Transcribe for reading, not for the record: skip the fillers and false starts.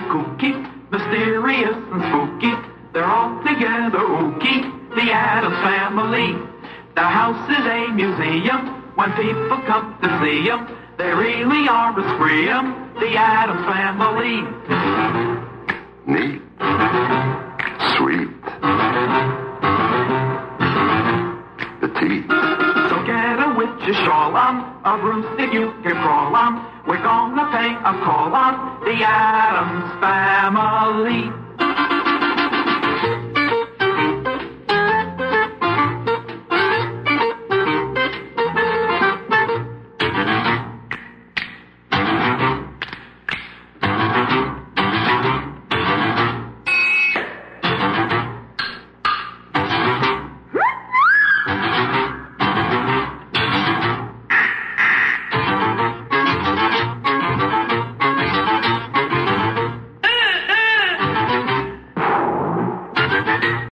kooky, mysterious and spooky. They're all together ooky, the Addams Family. Their house is a museum. When people come to see them, they really are a scream, the Addams Family. Neat. Sweet. Petite. So get a witch's shawl on, a broomstick you can crawl on. We're gonna pay a call on the Addams Family.